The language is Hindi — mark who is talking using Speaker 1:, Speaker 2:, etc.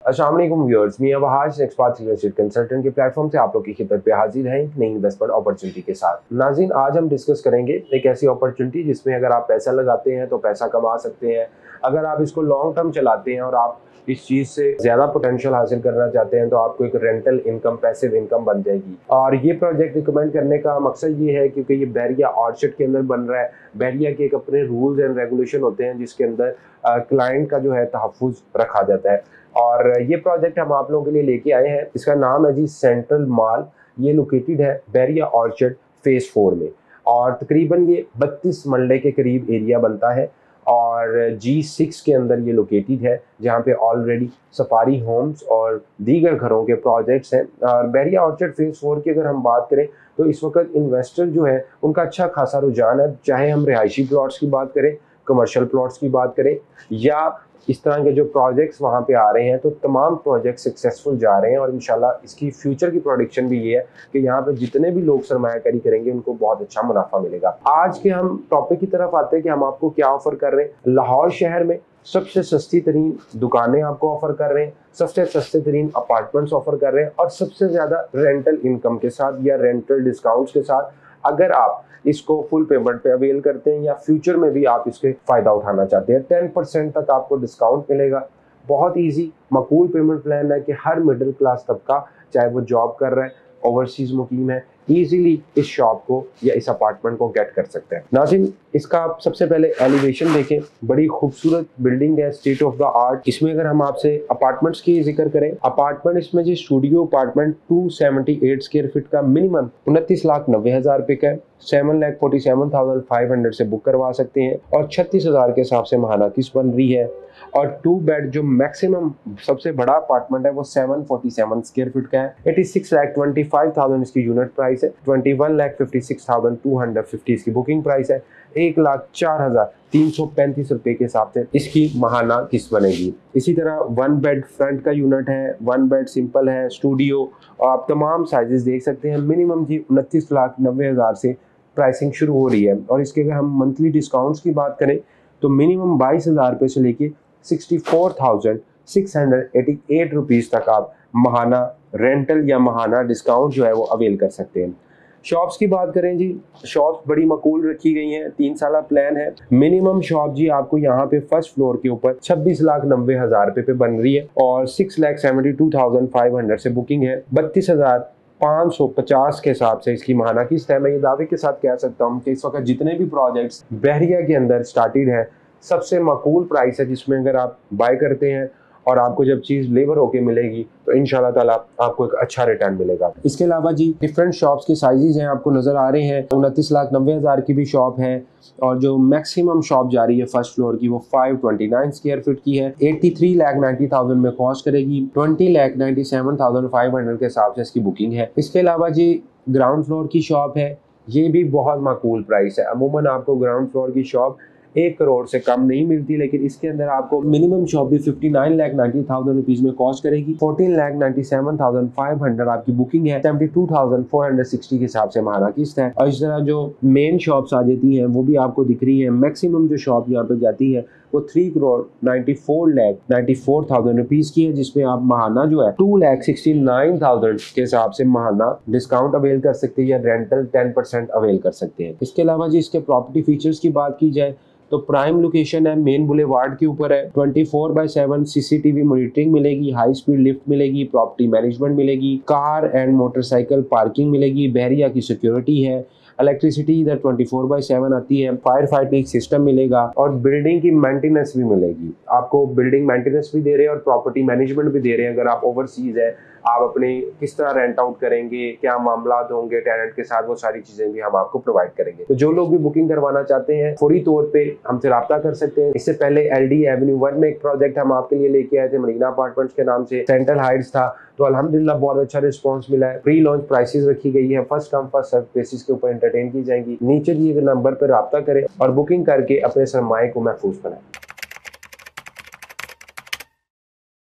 Speaker 1: अस्सलाम वालेकुम व्यूअर्स, मैं Wahaj expert real estate consultant के प्लेटफॉर्म से आप लोग की खिदमत पे हाजिर हैं नई इन्वेस्टमेंट अपॉर्चुनिटी के साथ। नाज़रीन, आज हम डिस्कस करेंगे एक ऐसी अपॉर्चुनिटी जिसमें अगर आप पैसा लगाते हैं तो पैसा कमा सकते हैं। अगर आप इसको लॉन्ग टर्म चलाते हैं और आप इस चीज़ से ज़्यादा पोटेंशियल हासिल करना चाहते हैं तो आपको एक रेंटल इनकम, पैसिव इनकम बन जाएगी। और ये प्रोजेक्ट रिकमेंड करने का मकसद ये है क्योंकि ये बहरिया ऑर्चर्ड के अंदर बन रहा है। बहरिया के एक अपने रूल्स एंड रेगुलेशन होते हैं जिसके अंदर क्लाइंट का जो है तहफ़्फ़ुज़ रखा जाता है। और ये प्रोजेक्ट हम आप लोगों के लिए लेके आए हैं। इसका नाम है जी सेंट्रल मॉल। ये लोकेटेड है बहरिया ऑर्चर्ड फेज़ 4 में और तकरीबन ये 32 मरले के करीब एरिया बनता है और G6 के अंदर ये लोकेटेड है जहाँ पे ऑलरेडी सफारी होम्स और दीगर घरों के प्रोजेक्ट्स हैं। और बहरिया ऑर्चर्ड फेज़ 4 की अगर हम बात करें तो इस वक्त इन्वेस्टर जो है उनका अच्छा खासा रुझान है, चाहे हम रिहायशी प्लॉट्स की बात करें, कमर्शियल प्लॉट्स की बात करें या इस तरह के जो प्रोजेक्ट्स वहाँ पे आ रहे हैं, तो तमाम प्रोजेक्ट सक्सेसफुल जा रहे हैं। और इंशाल्लाह इसकी फ्यूचर की प्रोडिक्शन भी ये है कि यहाँ पे जितने भी लोग सरमायाकारी करेंगे उनको बहुत अच्छा मुनाफा मिलेगा। आज के हम टॉपिक की तरफ आते हैं कि हम आपको क्या ऑफर कर रहे हैं। लाहौर शहर में सबसे सस्ती तरीन दुकानें आपको ऑफर कर रहे हैं, सबसे सस्ते तरीन अपार्टमेंट्स ऑफर कर रहे हैं और सबसे ज़्यादा रेंटल इनकम के साथ या रेंटल डिस्काउंट्स के साथ। अगर आप इसको फुल पेमेंट पे अवेल करते हैं या फ्यूचर में भी आप इसके फ़ायदा उठाना चाहते हैं, 10% तक आपको डिस्काउंट मिलेगा। बहुत इजी मकबूल पेमेंट प्लान है कि हर मिडिल क्लास तबका, चाहे वो जॉब कर रहा है, ओवरसीज़ मुकीम है, इजीली इस शॉप को या इस अपार्टमेंट को गेट कर सकते हैं। नाज़रीन, इसका आप सबसे पहले एलिवेशन देखें। बड़ी खूबसूरत बिल्डिंग है, स्टेट ऑफ द आर्ट। इसमें अगर हम आपसे अपार्टमेंट्स की जिक्र करें, अपार्टमेंट इसमें जी स्टूडियो अपार्टमेंट 278 स्क्वायर फीट का मिनिमम 29,90,000 रुपये का है। 7,47,500 से बुक करवा सकते हैं और 36,000 के हिसाब से महाना किस्त बन रही है। और 2 बेड जो मैक्सिमम सबसे बड़ा अपार्टमेंट है वो 747 स्क्वायर फीट का है। 86,25,000 इसकी यूनिट प्राइस है। 21,56,250 इसकी बुकिंग प्राइस है। 1,04,335 रुपये के हिसाब से इसकी महाना किस्त बनेगी। इसी तरह 1 बेड फ्रंट का यूनिट है, 1 बेड सिंपल है, स्टूडियो, और आप तमाम साइजेस देख सकते हैं। मिनिमम जी 29,90,000 से प्राइसिंग शुरू हो रही है। और इसके अगर हम मंथली डिस्काउंट्स की बात करें तो मिनिमम 22,000 रुपये से लेके 64,688 रुपीज़ तक आप महाना रेंटल या महाना डिस्काउंट जो है वो अवेल कर सकते हैं। शॉप्स की बात करें जी, शॉप्स बड़ी मकबूल रखी गई हैं। 3 साल प्लान है। मिनिमम शॉप जी आपको यहाँ पे फर्स्ट फ्लोर के ऊपर 26,90,000 रुपये पे बन रही है और 6,72,500 से बुकिंग है। 32,550 के हिसाब से इसकी महाना किस्त है। मैं ये दावे के साथ कह सकता हूँ कि इस वक्त जितने भी प्रोजेक्ट्स बहरिया के अंदर स्टार्टेड है, सबसे मकबूल प्राइस है जिसमें अगर आप बाय करते हैं और आपको जब चीज़ लेबर होके मिलेगी तो इंशाल्लाह ताला आपको एक अच्छा रिटर्न मिलेगा। इसके अलावा जी डिफरेंट शॉप्स के साइजेस हैं, आपको नज़र आ रहे हैं। 29,90,000 की भी शॉप है और जो मैक्सिमम शॉप जा रही है फर्स्ट फ्लोर की वो 529 स्क्वायर फीट की है। 83,90,000 में कॉस्ट करेगी। 20,97,500 के हिसाब से इसकी बुकिंग है। इसके अलावा जी ग्राउंड फ्लोर की शॉप है, ये भी बहुत माकूल प्राइस है। अमूमन आपको ग्राउंड फ्लोर की शॉप 1 करोड़ से कम नहीं मिलती, लेकिन इसके अंदर आपको मिनिमम शॉप भी 59,90,000 रुपीज़ में कॉस्ट करेगी। 14,97,500 आपकी बुकिंग है। 72,460 के हिसाब से महाना किस्त है। और इस तरह जो मेन शॉप्स आ जाती हैं वो भी आपको दिख रही है। मैक्सिमम जो शॉप यहाँ पे जाती है वो 3,94,94,000 रुपीज़ की है, जिसमें आप महाना जो है 2,69,000 के हिसाब से महाना डिस्काउंट अवेल कर सकते हैं या रेंटल 10% अवेल कर सकते हैं। इसके अलावा जी इसके प्रॉपर्टी फीचर्स की बात की जाए तो प्राइम लोकेशन है, मेन बुलेवार्ड के ऊपर है। 24/7 CCTV मॉनिटरिंग मिलेगी, हाई स्पीड लिफ्ट मिलेगी, प्रॉपर्टी मैनेजमेंट मिलेगी, कार एंड मोटरसाइकिल पार्किंग मिलेगी, बहरिया की सिक्योरिटी है, इलेक्ट्रिसिटी इधर 24/7 आती है, फायर फाइटिंग सिस्टम मिलेगा और बिल्डिंग की मेंटेनेंस भी मिलेगी। आपको बिल्डिंग मेंटेनेंस भी दे रहे हैं और प्रॉपर्टी मैनेजमेंट भी दे रहे हैं। अगर आप ओवरसीज है, आप अपने किस तरह रेंट आउट करेंगे, क्या मामला होंगे टेनेंट के साथ, वो सारी चीजें भी हम आपको प्रोवाइड करेंगे। तो जो लोग भी बुकिंग करवाना चाहते हैं फौरी तौर पे हमसे राब्ता कर सकते हैं। इससे पहले LD एवेन्यू 1 में एक प्रोजेक्ट हम आपके लिए लेके आए थे, मरीना अपार्टमेंट्स के नाम से, सेंट्रल हाइट्स था, तो अल्हम्दुलिल्लाह बहुत अच्छा रिस्पांस मिला है। प्री लॉन्च प्राइसेस रखी गई है, first come first serve basis के ऊपर एंटरटेन की जाएंगी। नीचे दिए गए नंबर पर राब्ता करें और बुकिंग करके अपने सरमाए को महफूज बनाएं।